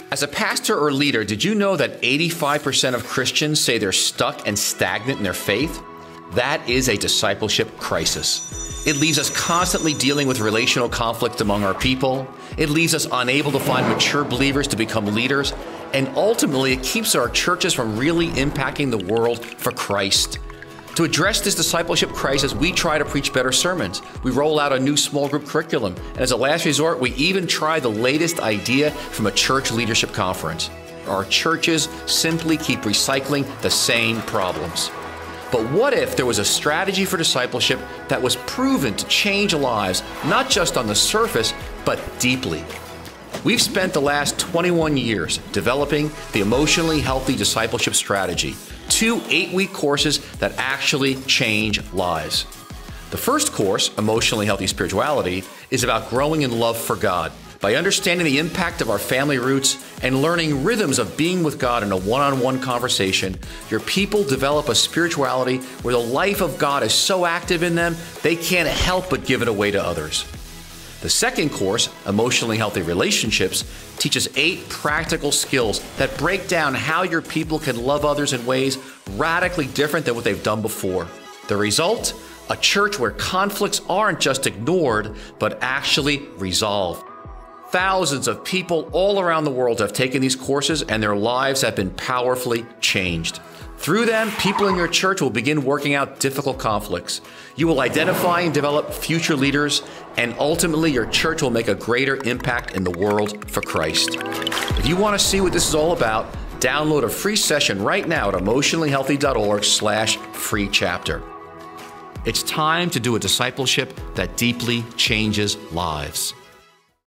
As a pastor or leader, did you know that 85% of Christians say they're stuck and stagnant in their faith? That is a discipleship crisis. It leaves us constantly dealing with relational conflict among our people. It leaves us unable to find mature believers to become leaders. And ultimately, it keeps our churches from really impacting the world for Christ. To address this discipleship crisis, we try to preach better sermons. We roll out a new small group curriculum. And as a last resort, we even try the latest idea from a church leadership conference. Our churches simply keep recycling the same problems. But what if there was a strategy for discipleship that was proven to change lives, not just on the surface, but deeply? We've spent the last 21 years developing the Emotionally Healthy Discipleship Strategy, 2 8-week courses that actually change lives. The first course, Emotionally Healthy Spirituality, is about growing in love for God by understanding the impact of our family roots and learning rhythms of being with God in a one-on-one conversation. Your people develop a spirituality where the life of God is so active in them, they can't help but give it away to others. The second course, Emotionally Healthy Relationships, teaches 8 practical skills that break down how your people can love others in ways radically different than what they've done before. The result? A church where conflicts aren't just ignored, but actually resolved. Thousands of people all around the world have taken these courses, and their lives have been powerfully changed. Through them, people in your church will begin working out difficult conflicts. You will identify and develop future leaders, and ultimately your church will make a greater impact in the world for Christ. If you want to see what this is all about, download a free session right now at emotionallyhealthy.org/free chapter. It's time to do a discipleship that deeply changes lives.